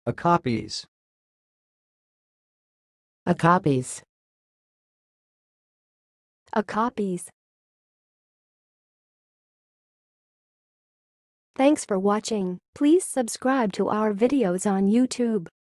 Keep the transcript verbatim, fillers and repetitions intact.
okapis, okapis, okapis. Thanks for watching. Please subscribe to our videos on YouTube.